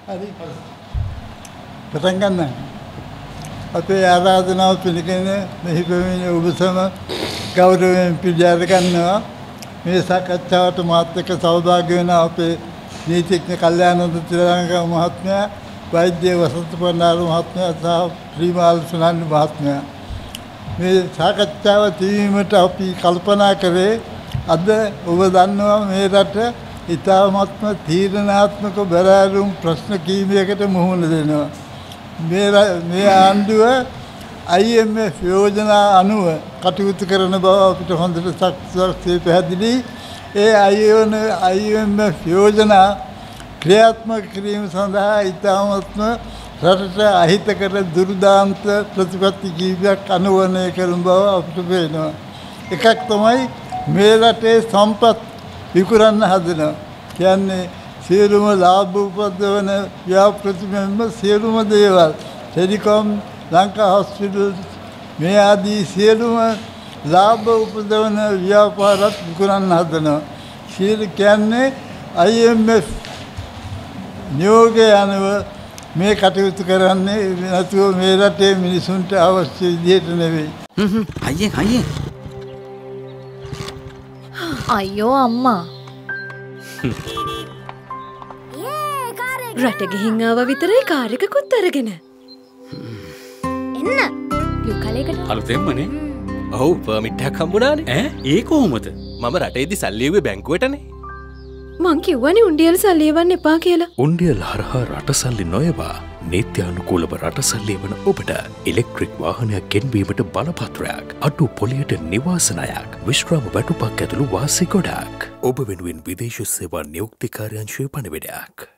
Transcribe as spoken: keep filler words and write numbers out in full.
හරි. පටන් ගන්න. අපේ ආරාධනාව පිළිගෙන මෙහි පැමිණි ඔබ සම ගෞරවයෙන් පිළිඅර ගන්නවා. මේ සාකච්ඡාවට මාත් එක්ක සහභාගී වෙන අපේ නීතිඥ කල්යාණන්ද තිලංග මහත්මයා, වෛද්‍ය වසන්ත පණ්ඩාර මහත්මයා සහ ශ්‍රීමාල් සුනන්ද මහත්මයා. මේ සාකච්ඡාව තීවීමට අපි කල්පනා කරේ අද ඔබ දන්නවා මේ රට ඉතාමත්ම තීරණාත්මක බැලෑරුම් ප්‍රශ්න කීපයකට මුහුණ දෙනවා. මේ මේ ආණ්ඩුව I M F යෝජනා අනුව කටයුතු කරන බව අපිට හොඳට සත්‍යයෙන් පැහැදිලි. ඒ I M F යෝජනා ක්‍රියාත්මක කිරීම සඳහා ඉතාමත්ම රටට අහිතකර දුර්දාන්ත ප්‍රතිපත්ති කීපයක් අනුවණය කරන බව අපිට පේනවා. එකක් තමයි මේ රටේ සම්පත් විකුණන්න හදනවා. කියන්නේ සියලුම ලාභ උපදවන ව්‍යාපෘති මෙන්ම සියලුම දේවල් ටෙලිකොම්, ලංකා හොස්පිටල් මේ ආදී සියලුම ලාභ උපදවන ව්‍යාපාරත් විකුණන්න හදනවා. සියලු කියන්නේ I M F නියෝගය අනුව මේ කටයුතු කරන්නේ නැතුව මේ රටේ මිනිසුන්ට අවශ්‍ය විදිහට නෙවෙයි. හ්ම් හ්ම් අයියෙන් අයියෙන්. අයියෝ අම්මා. රට ගිහින් ආව විතරයි කාර් එකකුත් අරගෙන. එන්න. යුකලයකට. අලුතෙන්මනේ. ඔව් පර්මිට් එකක් හම්බුණානේ. ඈ ඒ කොහොමද? මම රටේදී සල්ලි එව්වේ බැංකුවටනේ. මං කිව්වනේ උණ්ඩියල් සල්ලි එවන්න එපා කියලා. උණ්ඩියල් හරහා රට සල්ලි නොයවා නීත්‍යානුකූලව රට සල්ලි එවන ඔබට ඉලෙක්ට්‍රික් වාහනයක් ගෙන්වීමට බලපත්‍රයක්, අඩු පොලියට නිවාසනයක්, විශ්‍රාම වැටුපක් ඇතුළු වාසි ගොඩක්. ඔබ වෙනුවෙන් විදේශ සේවා නියුක්ති කාර්යාංශයේ පණිවිඩයක්.